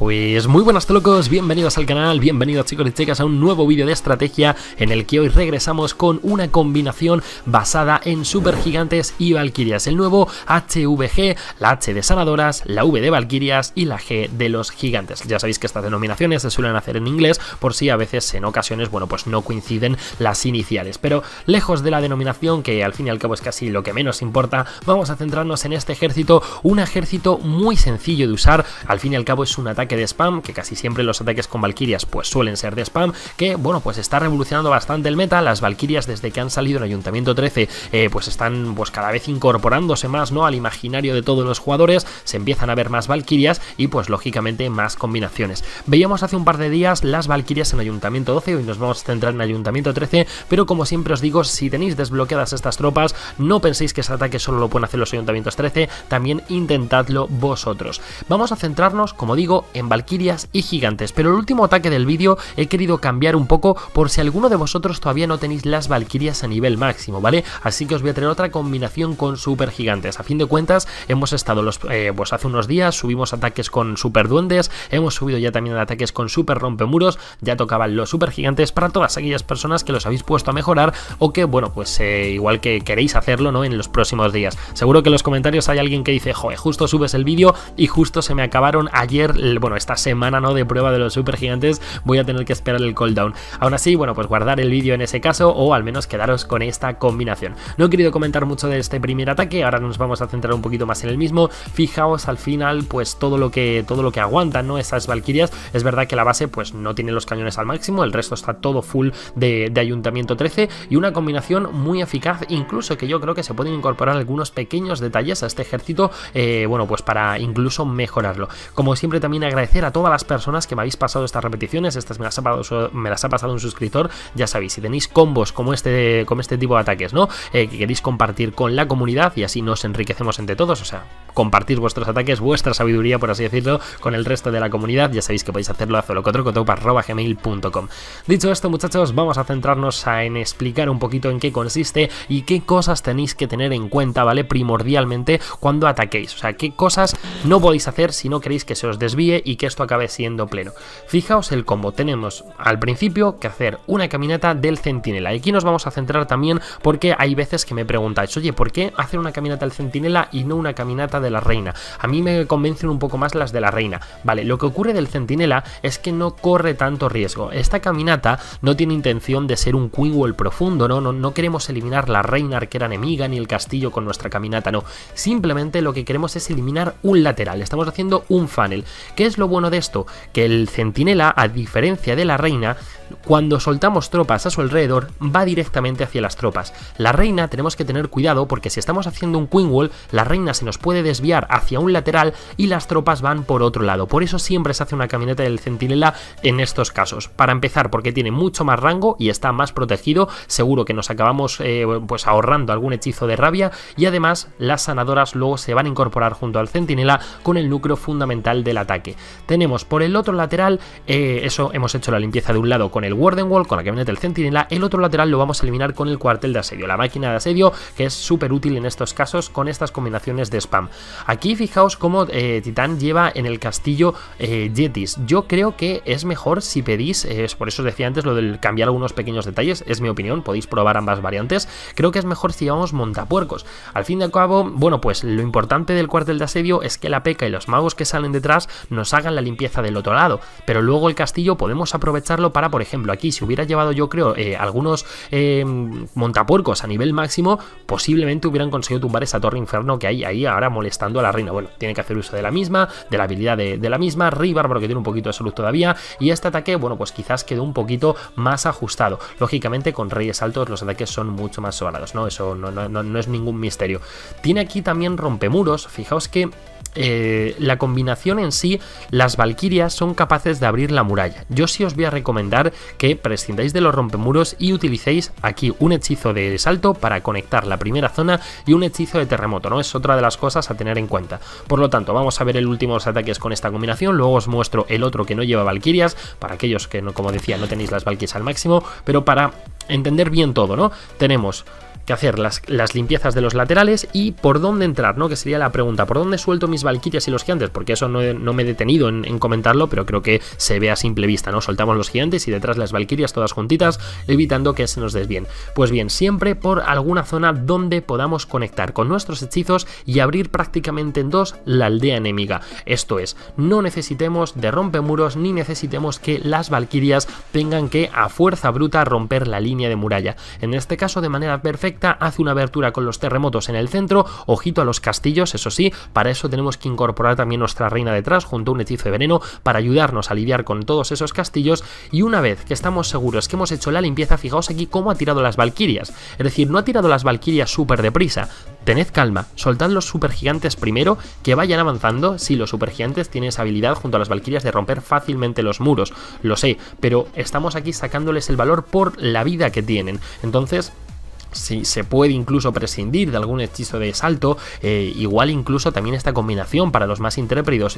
Pues muy buenas locos, bienvenidos al canal, bienvenidos chicos y chicas a un nuevo vídeo de estrategia en el que hoy regresamos con una combinación basada en supergigantes y valquirias, el nuevo HVG, la H de sanadoras, la V de valquirias y la G de los gigantes. Ya sabéis que estas denominaciones se suelen hacer en inglés por si a veces en ocasiones, bueno, pues no coinciden las iniciales, pero lejos de la denominación, que al fin y al cabo es casi lo que menos importa, vamos a centrarnos en este ejército, un ejército muy sencillo de usar. Al fin y al cabo es un ataque de spam, que casi siempre los ataques con valquirias pues suelen ser de spam, que bueno, pues está revolucionando bastante el meta. Las valquirias desde que han salido en Ayuntamiento 13 pues están pues cada vez incorporándose más, ¿no?, al imaginario de todos los jugadores. Se empiezan a ver más valquirias y pues lógicamente más combinaciones. Veíamos hace un par de días las valquirias en Ayuntamiento 12, hoy nos vamos a centrar en Ayuntamiento 13, pero como siempre os digo, si tenéis desbloqueadas estas tropas, no penséis que ese ataque solo lo pueden hacer los Ayuntamientos 13, también intentadlo vosotros. Vamos a centrarnos, como digo, en valquirias y gigantes, pero el último ataque del vídeo he querido cambiar un poco por si alguno de vosotros todavía no tenéis las valquirias a nivel máximo, ¿vale? Así que os voy a traer otra combinación con super gigantes. A fin de cuentas, hemos estado pues hace unos días subimos ataques con super duendes, hemos subido ya también ataques con super rompemuros, ya tocaban los super gigantes para todas aquellas personas que los habéis puesto a mejorar o que, bueno, pues igual que queréis hacerlo, ¿no?, en los próximos días. Seguro que en los comentarios hay alguien que dice, joder, justo subes el vídeo y justo se me acabaron ayer, bueno, esta semana, ¿no?, de prueba de los super gigantes, voy a tener que esperar el cooldown. Aún así, bueno, pues guardar el vídeo en ese caso o al menos quedaros con esta combinación. No he querido comentar mucho de este primer ataque, ahora nos vamos a centrar un poquito más en el mismo. Fijaos al final, pues todo lo que aguantan, ¿no?, esas valquirias. Es verdad que la base pues no tiene los cañones al máximo, el resto está todo full de Ayuntamiento 13 y una combinación muy eficaz, incluso que yo creo que se pueden incorporar algunos pequeños detalles a este ejército, bueno, pues para incluso mejorarlo. Como siempre, también agradecer a todas las personas que me habéis pasado estas repeticiones, estas me las ha pasado un suscriptor. Ya sabéis, si tenéis combos como este tipo de ataques, ¿no?, que queréis compartir con la comunidad y así nos enriquecemos entre todos, o sea, compartir vuestros ataques, vuestra sabiduría, por así decirlo, con el resto de la comunidad, ya sabéis que podéis hacerlo a zolocotrocotopa@gmail.com. Dicho esto, muchachos, vamos a centrarnos en explicar un poquito en qué consiste y qué cosas tenéis que tener en cuenta, ¿vale?, primordialmente cuando ataquéis, o sea, qué cosas no podéis hacer si no queréis que se os desvíe y que esto acabe siendo pleno. Fijaos el combo, tenemos al principio que hacer una caminata del centinela, y aquí nos vamos a centrar también porque hay veces que me preguntáis, oye, ¿por qué hacer una caminata del centinela y no una caminata de la reina? A mí me convencen un poco más las de la reina. Vale, lo que ocurre del centinela es que no corre tanto riesgo. Esta caminata no tiene intención de ser un queen wall profundo, no queremos eliminar la reina arquera enemiga ni el castillo con nuestra caminata, no. Simplemente lo que queremos es eliminar un lateral, estamos haciendo un funnel. ¿Qué es lo bueno de esto? Que el centinela, a diferencia de la reina, cuando soltamos tropas a su alrededor, va directamente hacia las tropas. La reina tenemos que tener cuidado porque si estamos haciendo un queen wall, la reina se nos puede desviar hacia un lateral y las tropas van por otro lado. Por eso siempre se hace una caminata del centinela en estos casos. Para empezar, porque tiene mucho más rango y está más protegido, seguro que nos acabamos pues ahorrando algún hechizo de rabia, y además las sanadoras luego se van a incorporar junto al centinela con el núcleo fundamental del ataque. Tenemos por el otro lateral, eso hemos hecho la limpieza de un lado con el Warden Wall, con la camioneta del centinela, el otro lateral lo vamos a eliminar con el cuartel de asedio, la máquina de asedio, que es súper útil en estos casos con estas combinaciones de spam. Aquí fijaos cómo Titán lleva en el castillo Yetis. Yo creo que es mejor si pedís, por eso os decía antes lo del cambiar algunos pequeños detalles, es mi opinión, podéis probar ambas variantes. Creo que es mejor si llevamos montapuercos. Al fin y al cabo, bueno, pues lo importante del cuartel de asedio es que la P.E.K.K.A. y los magos que salen detrás nos hagan la limpieza del otro lado, pero luego el castillo podemos aprovecharlo para, por ejemplo, aquí si hubiera llevado yo creo algunos montapuercos a nivel máximo, posiblemente hubieran conseguido tumbar esa torre inferno que hay ahí ahora molestando a la reina. Bueno, tiene que hacer uso de la misma, de la habilidad de la misma, Rivar porque tiene un poquito de salud todavía, y este ataque, bueno, pues quizás quedó un poquito más ajustado. Lógicamente con reyes altos los ataques son mucho más sobrados, ¿no? Eso no es ningún misterio. Tiene aquí también rompemuros, fijaos que la combinación en sí, las valquirias son capaces de abrir la muralla. Yo sí os voy a recomendar que prescindáis de los rompemuros y utilicéis aquí un hechizo de salto para conectar la primera zona y un hechizo de terremoto, ¿no? Es otra de las cosas a tener en cuenta. Por lo tanto, vamos a ver el último de los ataques con esta combinación, luego os muestro el otro que no lleva valquirias, para aquellos que, no, como decía, no tenéis las valquirias al máximo, pero para entender bien todo, ¿no? Tenemos que hacer las limpiezas de los laterales y por dónde entrar, ¿no? Que sería la pregunta, ¿por dónde suelto mis valquirias y los gigantes? Porque eso no me he detenido entretenido en comentarlo, pero creo que se ve a simple vista, ¿no? Soltamos los gigantes y detrás las valquirias todas juntitas, evitando que se nos desvíen. Pues bien, siempre por alguna zona donde podamos conectar con nuestros hechizos y abrir prácticamente en dos la aldea enemiga. Esto es, no necesitemos de rompemuros ni necesitemos que las valquirias tengan que a fuerza bruta romper la línea de muralla. En este caso, de manera perfecta, hace una abertura con los terremotos en el centro, ojito a los castillos, eso sí, para eso tenemos que incorporar también nuestra reina detrás junto a un hechizo de veneno para ayudarnos a lidiar con todos esos castillos. Y una vez que estamos seguros que hemos hecho la limpieza, fijaos aquí cómo ha tirado las valquirias, es decir, no ha tirado las valquirias súper deprisa. Tened calma, soltad los supergigantes primero, que vayan avanzando. Sí, los supergigantes tienen esa habilidad junto a las valquirias de romper fácilmente los muros, lo sé, pero estamos aquí sacándoles el valor por la vida que tienen. Entonces, si se puede incluso prescindir de algún hechizo de salto, igual incluso también esta combinación para los más intrépidos,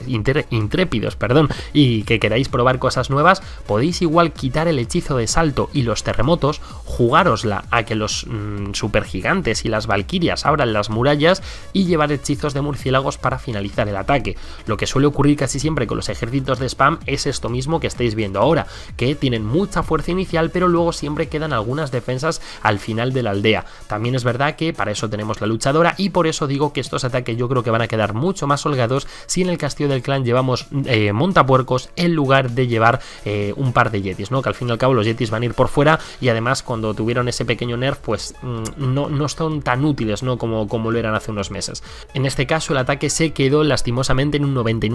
y que queráis probar cosas nuevas, podéis igual quitar el hechizo de salto y los terremotos, jugárosla a que los supergigantes y las valquirias abran las murallas y llevar hechizos de murciélagos para finalizar el ataque. Lo que suele ocurrir casi siempre con los ejércitos de spam es esto mismo que estáis viendo ahora, que tienen mucha fuerza inicial, pero luego siempre quedan algunas defensas al final de la aldea. También es verdad que para eso tenemos la luchadora, y por eso digo que estos ataques yo creo que van a quedar mucho más holgados si en el castillo del clan llevamos montapuercos en lugar de llevar un par de yetis, ¿no? Que al fin y al cabo los yetis van a ir por fuera, y además cuando tuvieron ese pequeño nerf pues no son tan útiles, ¿no? como lo eran hace unos meses. En este caso el ataque se quedó lastimosamente en un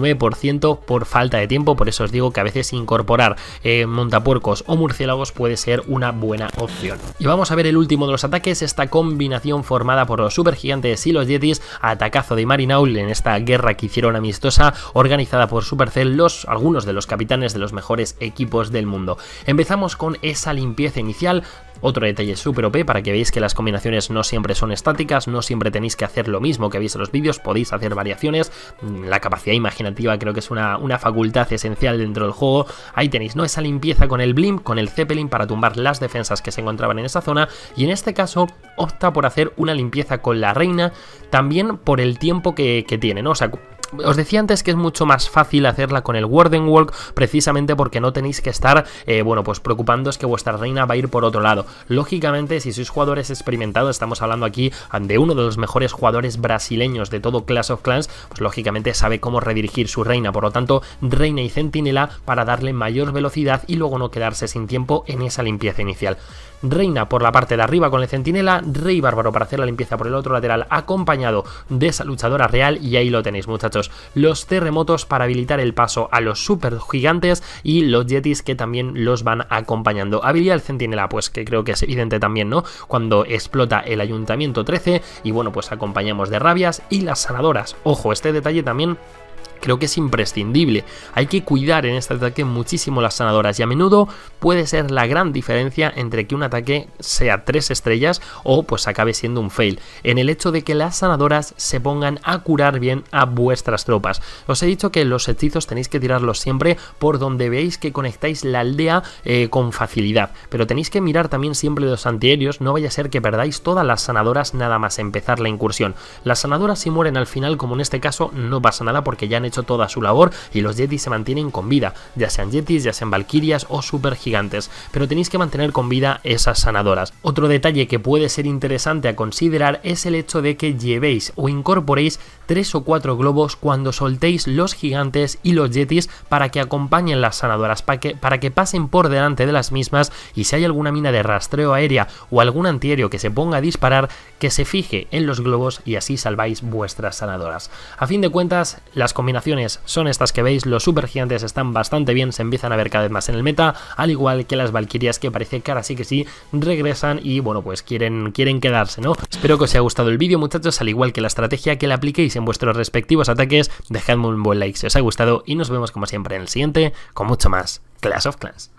99% por falta de tiempo, por eso os digo que a veces incorporar montapuercos o murciélagos puede ser una buena opción. Y vamos a ver el último de los ataques, esta combinación formada por los supergigantes y los yetis, atacazo de Marinaul en esta guerra que hicieron amistosa organizada por Supercell, algunos de los capitanes de los mejores equipos del mundo. Empezamos con esa limpieza inicial. Otro detalle súper OP para que veáis que las combinaciones no siempre son estáticas, no siempre tenéis que hacer lo mismo que veis en los vídeos, podéis hacer variaciones. La capacidad imaginativa creo que es una facultad esencial dentro del juego. Ahí tenéis, ¿no? Esa limpieza con el Blimp, con el Zeppelin para tumbar las defensas que se encontraban en esa zona, y en este caso opta por hacer una limpieza con la reina, también por el tiempo que tiene, ¿no? O sea, os decía antes que es mucho más fácil hacerla con el Warden Walk, precisamente porque no tenéis que estar, bueno, pues preocupándoos que vuestra reina va a ir por otro lado. Lógicamente, si sois jugadores experimentados, estamos hablando aquí de uno de los mejores jugadores brasileños de todo Clash of Clans, pues lógicamente sabe cómo redirigir su reina, por lo tanto, reina y centinela para darle mayor velocidad y luego no quedarse sin tiempo en esa limpieza inicial. Reina por la parte de arriba con el centinela, Rey Bárbaro para hacer la limpieza por el otro lateral acompañado de esa luchadora real, y ahí lo tenéis, muchachos, los terremotos para habilitar el paso a los super gigantes y los yetis que también los van acompañando. Habilidad del centinela, pues que creo que es evidente también, ¿no? Cuando explota el ayuntamiento 13 y bueno, pues acompañamos de rabias y las sanadoras. Ojo, este detalle también creo que es imprescindible. Hay que cuidar en este ataque muchísimo las sanadoras, y a menudo puede ser la gran diferencia entre que un ataque sea 3 estrellas o pues acabe siendo un fail, en el hecho de que las sanadoras se pongan a curar bien a vuestras tropas. Os he dicho que los hechizos tenéis que tirarlos siempre por donde veáis que conectáis la aldea con facilidad, pero tenéis que mirar también siempre los antiaéreos, no vaya a ser que perdáis todas las sanadoras nada más empezar la incursión. Las sanadoras si mueren al final, como en este caso, no pasa nada porque ya han hecho toda su labor y los yetis se mantienen con vida, ya sean yetis, ya sean valquirias o supergigantes, pero tenéis que mantener con vida esas sanadoras. Otro detalle que puede ser interesante a considerar es el hecho de que llevéis o incorporéis 3 o 4 globos cuando soltéis los gigantes y los yetis para que acompañen las sanadoras, para que pasen por delante de las mismas, y si hay alguna mina de rastreo aérea o algún antiaéreo que se ponga a disparar, que se fije en los globos y así salváis vuestras sanadoras. A fin de cuentas, las combinaciones son estas que veis, los supergigantes están bastante bien, se empiezan a ver cada vez más en el meta, al igual que las valquirias, que parece que ahora sí que sí regresan y bueno, pues quieren quedarse, ¿no? Espero que os haya gustado el vídeo, muchachos, al igual que la estrategia, que la apliquéis en vuestros respectivos ataques. Dejadme un buen like si os ha gustado y nos vemos como siempre en el siguiente con mucho más Clash of Clans.